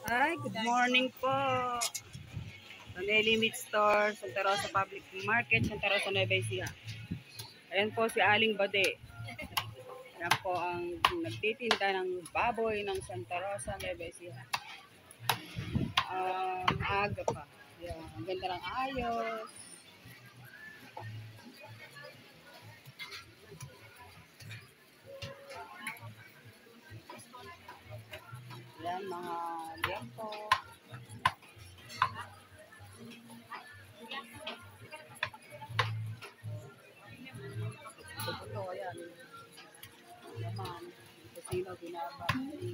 Hi, good morning po. Sa Daily Meat Store, Santa Rosa Public Market, Santa Rosa, Nueva Ecija. Ayan po si Aling Bade. Ayan po ang nagtitinda ng baboy ng Santa Rosa, Nueva Ecija. Aga pa. Ayan, ang ganda ng ayos. Ayan, mga liyapo. Ito, ayan. Naman, kusino ginaba.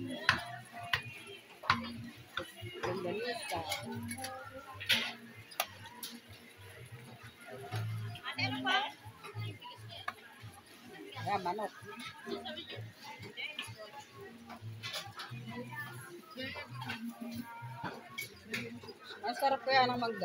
Ganda. Ayan, manok. Ang sarap kaya ng mangga.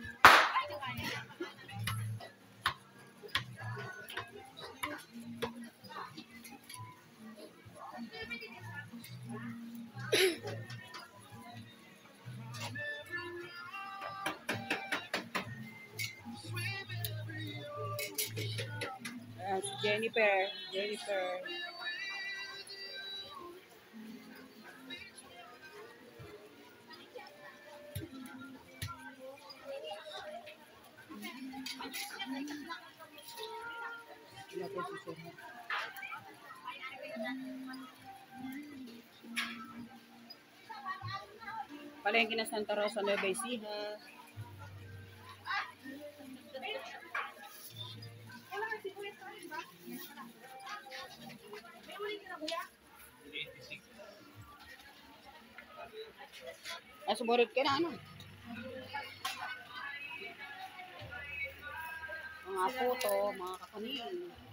Ayan, si Jennifer. Palengke na Santa Rosa, Nueva Ecija. Sumunod ka na ano? Mga puto, mga kakanin.